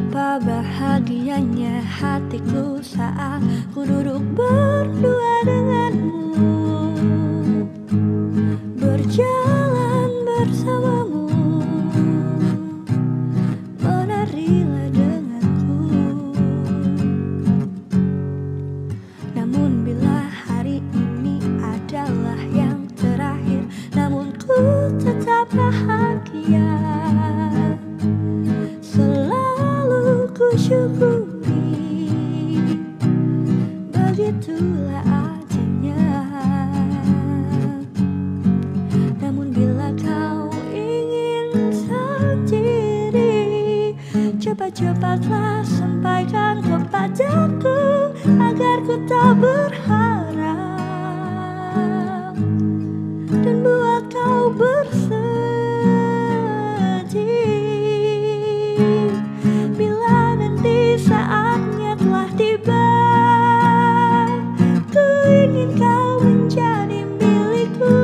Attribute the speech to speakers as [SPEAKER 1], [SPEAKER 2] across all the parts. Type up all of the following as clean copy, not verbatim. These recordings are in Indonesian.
[SPEAKER 1] Betapa bahagianya hatiku saat ku duduk berdua denganmu, berjalan bersamamu, menarilah denganku. Namun bila hari ini adalah yang terakhir, namun ku tetap bahagia. Selalu ku syukuri, begitulah adanya. Namun bila kau ingin sendiri, cepat-cepatlah sampaikan kepadaku agar ku tak berharap dan buat kau bersedih. Bila nanti saatnya telah tiba, ku ingin kau menjadi milikku,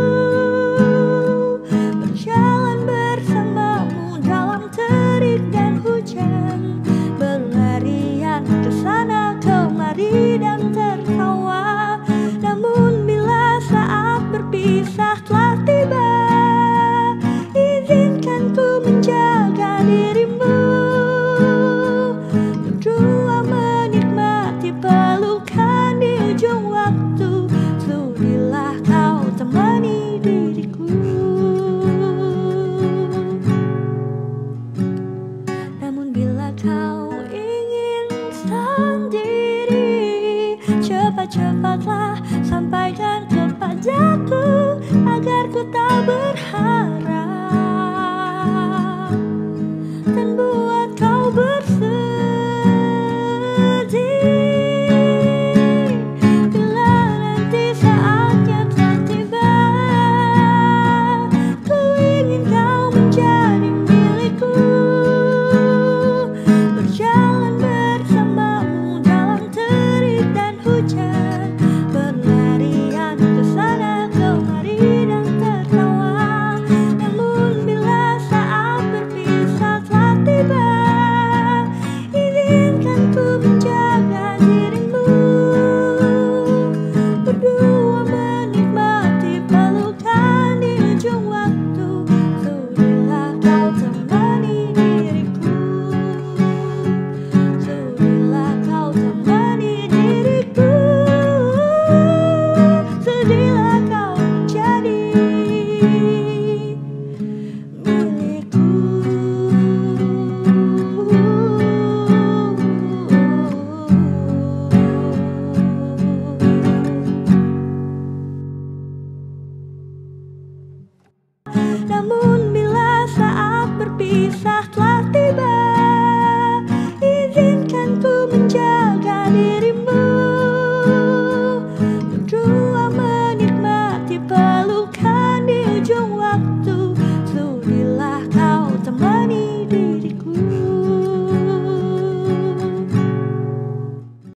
[SPEAKER 1] berjalan bersamamu dalam terik dan hujan, berlarian ke sana kemari dan tertawa. Namun bila saat berpisah telah tiba, izinkan ku menjaga dirimu, berdua menikmati pelukan di ujung waktu. Sudilah kau temani diriku. Namun bila kau ingin sendiri, cepat-cepatlah sampaikan kepadaku agar ku tak berharap dan buat kau bersedih. Bila nanti saatnya telah tiba, ku ingin kau menjadi milikku, berjalan bersamamu dalam terik dan hujan, berlarian ke sana kemari dan tertawa. Namun bila saat berpisah telah tiba, izinkan ku menjaga dirimu, berdua menikmati pelukan di ujung waktu. Sudilah kau temani diriku, sudilah kau temani diriku, sudilah kau menjadi milikku. Namun bila saat berpisah telah